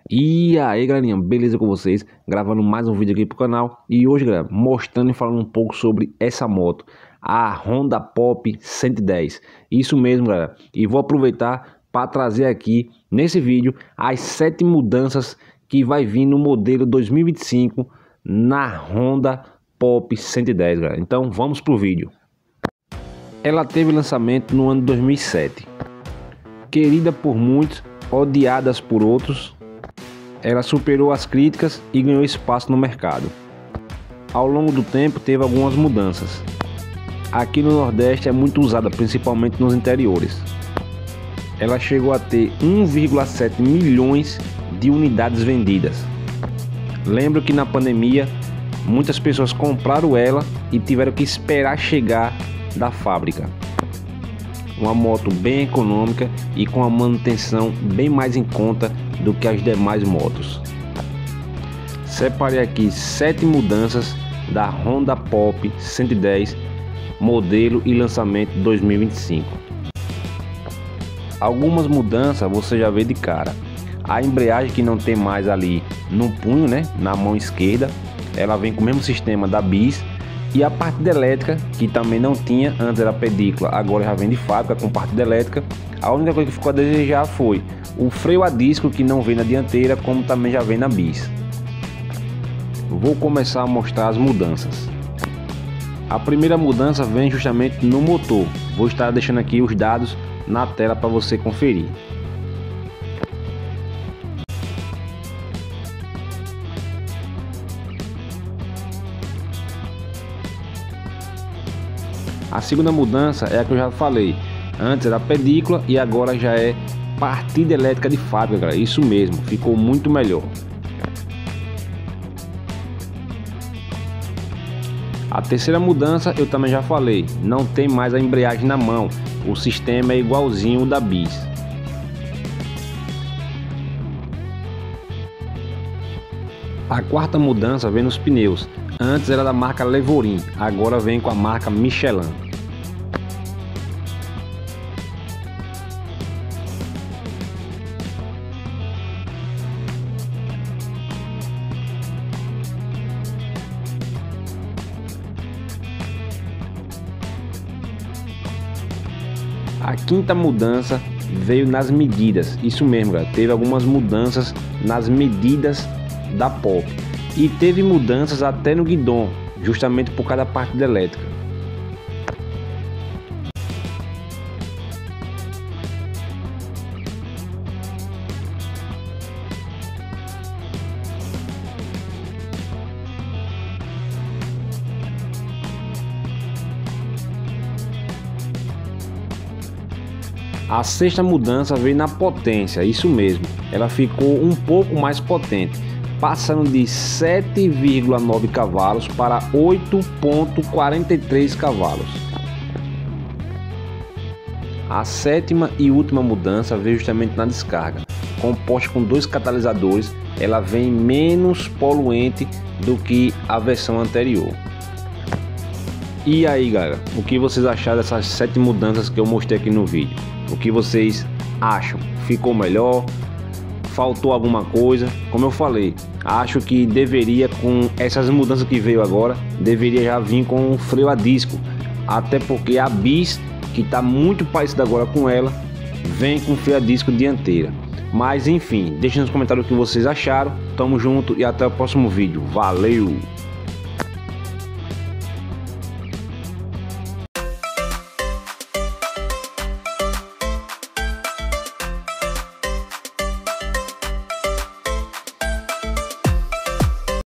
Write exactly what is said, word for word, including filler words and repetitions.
E aí galerinha, beleza com vocês? Gravando mais um vídeo aqui pro canal. E hoje galera, mostrando e falando um pouco sobre essa moto, a Honda Pop cento e dez. Isso mesmo galera, e vou aproveitar para trazer aqui nesse vídeo as sete mudanças que vai vir no modelo dois mil e vinte e cinco na Honda Pop cento e dez galera. Então vamos pro vídeo. Ela teve lançamento no ano dois mil e sete, querida por muitos, odiadas por outros. Ela superou as críticas e ganhou espaço no mercado. Ao longo do tempo teve algumas mudanças. Aqui no Nordeste é muito usada, principalmente nos interiores. Ela chegou a ter um vírgula sete milhões de unidades vendidas. Lembro que na pandemia muitas pessoas compraram ela e tiveram que esperar chegar da fábrica. Uma moto bem econômica e com a manutenção bem mais em conta do que as demais motos. Separei aqui sete mudanças da Honda Pop cento e dez, modelo e lançamento dois mil e vinte e cinco. Algumas mudanças você já vê de cara. A embreagem, que não tem mais ali no punho, né, na mão esquerda, ela vem com o mesmo sistema da Bis. E a partida elétrica, que também não tinha, antes era pedícula, agora já vem de fábrica com partida elétrica. A única coisa que ficou a desejar foi o freio a disco, que não vem na dianteira, como também já vem na Bis. Vou começar a mostrar as mudanças. A primeira mudança vem justamente no motor. Vou estar deixando aqui os dados na tela para você conferir. A segunda mudança é a que eu já falei. Antes era pedícula e agora já é partida elétrica de fábrica, galera. Isso mesmo, ficou muito melhor. A terceira mudança eu também já falei. Não tem mais a embreagem na mão. O sistema é igualzinho o da Bis. A quarta mudança vem nos pneus. Antes era da marca Levorin, agora vem com a marca Michelin. A quinta mudança veio nas medidas. Isso mesmo, galera. Teve algumas mudanças nas medidas da Pop. E teve mudanças até no guidão, justamente por causa da partida elétrica. A sexta mudança veio na potência, isso mesmo, ela ficou um pouco mais potente, passando de sete vírgula nove cavalos para oito vírgula quarenta e três cavalos. A sétima e última mudança veio justamente na descarga. Composta com dois catalisadores, ela vem menos poluente do que a versão anterior. E aí galera, o que vocês acharam dessas sete mudanças que eu mostrei aqui no vídeo? O que vocês acham? Ficou melhor? Faltou alguma coisa? Como eu falei, acho que deveria, com essas mudanças que veio agora, deveria já vir com um freio a disco. Até porque a Bis, que está muito parecida agora com ela, vem com freio a disco dianteira. Mas enfim, deixem nos comentários o que vocês acharam. Tamo junto e até o próximo vídeo. Valeu!